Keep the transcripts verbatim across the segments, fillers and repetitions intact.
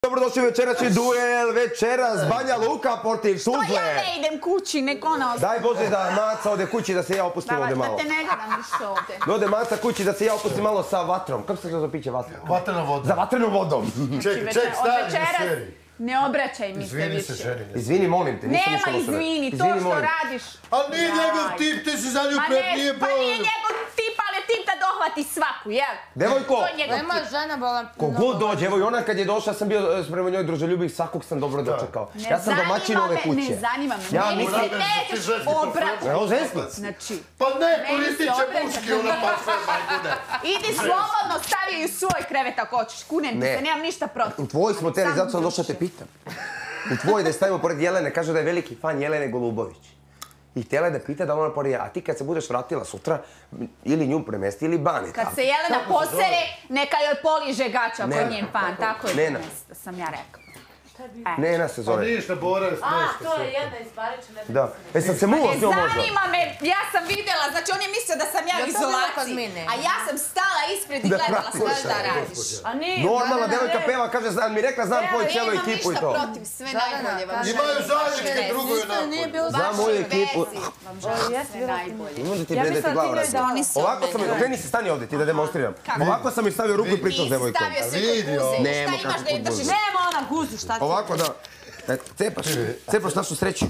Dobrodošli u večerašnji duel, večeras Banja Luka protiv Tuzle. Što ja ne idem kući, nek ona Daj ostane. Bože da Maca ode kući, da se ja opustim ovdje malo. Da te ne gledam više ovdje. Da ode Maca kući, da se ja opustim malo sa vatrom. Kako se to za piće vatra? Vatrenom vodom. Za vatrenom vodom. Ček, ček, stani mi seri. Ne obraćaj mi se Izvini se, više. ženi. Izvini, molim te, nisam Nema ništa loše. izvini, to Izvini, što molim. radiš. Ali nije njegov tip, ti si za nju Ma pred ne, nije pa nije bol. njegov tip, ali je tip da dohvati svaku, jel? Devojko! To je njegov Nema tip. žena bolan... Kogod dođe, evo i ona kad je došla, sam bio e, prema njoj druželjubiv, svakog sam dobro dočekao. Ne Ja sam domaćin zanima ove me, kuće. Ne zanima me, Ja meni mislim- se nećeš obraćati. Evo ženski. Znači, Pa ne, Meni koristit se će obraća. muški ona pa sve majgude. idi slobodno, stavi ju u svoj krevet ako hoćeš, kunem ti Ne. se, nemam ništa protiv. U tvoj smo teli, Sam zato sam došla te pitam. U tvoj da je stavimo pored Jelene, kaže da je veliki fan Jelene Golubović. I htjela je da pita da ona pored, a ti kad se budeš vratila sutra, ili nju premesti ili Bane Kad tamo. se Jelena posere, neka joj poliže gaća ako Nena. je njen fan, tako je Nena. da sam ja rekla. Nena se Pa zove. ništa, Bora je A, smešta to je sve. jedna iz Baričine. Da. E sad se muo Ne s njom možda. zanima me, ja sam vidjela, znači on je mislio da sam ja u Jel to bilo kod izolaciji, mene? a ja sam stala ispred i Da gledala pratiš. sve šta radiš. A nije, Normalna Dragana, devojka ne. peva, kaže, znam mi rekla, znam tvoju cijelu Nemam ekipu i ništa to. protiv, sve Dragana, najbolje vam pa želim. Imaju zajedničke Vaše drugu veze. Isto nije bilo Znam Vašoj moju ekipu. vezi vam želim Jesi sve bila najbolje. Može ti Ja predeti mislim da glavu ti ne razbiti. Oni su Ovako sam, ovdje. okreni se, stani ovdje, ti da demonstriram. Kako? Ovako sam mi stavio ruku i pričao s Ti devojkom. stavio se Vidi, kod ovo. kuze. Nemo Šta imaš kako da je kod držiš? kuze. Nema ona guzu, šta ti? Ovako da, e, cepaš, cepaš našu sreću.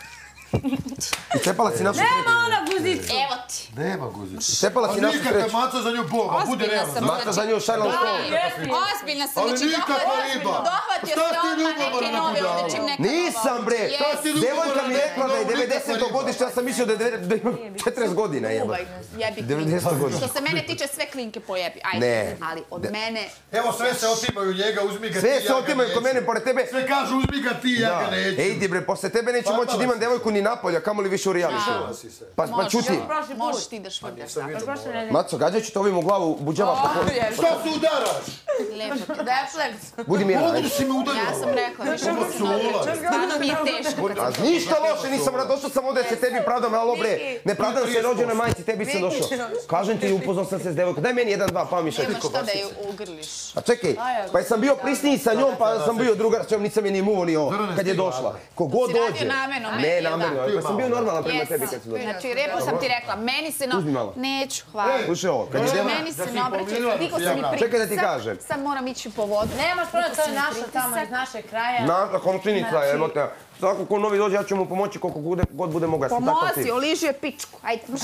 I cepala si našu Nema sreću. ona guzicu. Evo ti. Nema guzice. Cepala A si našu nikakva sreću. maca za nju Boga, bude Ozbiljna realno. sam. znaš? Maca za nju šarla u školu. Ozbiljna sam, Ali znači nikakva dohvatio, riba. dohvatio Šta se si odmah ljubomorna neke nove budala? ovdje čim neka Nisam nova. bre! Šta si ljubomorna Devojka mi je rekla da je budala? devedeseto godište, ja sam mislio da je deve- da ima četrdeset godina jeba. Ubaj, jebi devedeset klinke. godina. Što se mene tiče, sve klinke pojebi. Ajde, Ne. ali od mene... Evo sve se otimaju njega, uzmi ga ti, Sve ja se ga otimaju kod neću. mene pored tebe. Sve kažu uzmi ga ti, ja ga Da. neću. Ej, di bre, posle tebe neću Pa, moći da imam devojku ni napolja, kamoli više u reality. Šala si se. Pa, pa čuti. Prošli Možeš put. ti da švrdaš Nisam tako. vidio Prošle Bora. nedelje. Maco, gađat ću te ovim u glavu, buđava po kolu. Šta se udaraš? Lepo ti. Refleks. Budi mirna, Odmah ajde. si me udarila. Ja sam rekla, više Ovo mi se su ne ulazi. obraća. Stvarno mi je teško. kad A sam- ništa loše, nisam rad, došao sam ovdje da se tebi pravdam, alo bre, ne pravdam se rođenoj majci, tebi sam došao. Kažem ti, upoznao sam se s devojkom, daj meni jedan, dva, pa mi šet. Nema šta da ju ugrliš. A čekaj, pa jesam bio prisniji sa njom, pa sam bio drugar s njom, nisam je ni muvo ni ovo, kad je došla. Kogod Si radio dođe. namjerno meni, Ne, jel da? namjerno, pa sam bio normalan prema tebi kad Jesam. si došla. Znači, repo sam ti rekla, meni se no... Uzmi malo. Neću, hvala. Slušaj ovo, kad je Znači, devojka... meni se Da si ne obraćaj, pomirila, digo da sam si mi ja pritisak. Čekaj da ti kažem. Sad moram ići po vodu. Nemaš pravo, to je Digo sam mi naša tamo pritisak. iz našeg kraja. Naša komšinica, evo te. Svako ko novi dođe, ja ću mu pomoći koliko god- god bude mogao. Ja sam takav Pomozi, tip. oliži je pičku. Ajde, mš.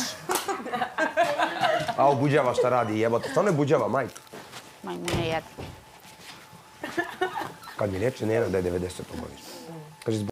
A buđava šta radi, jebote. Stvarno je buđava, majka. Majmune jedna. Kad mi reče Nena da je devedeset godište. Kaže,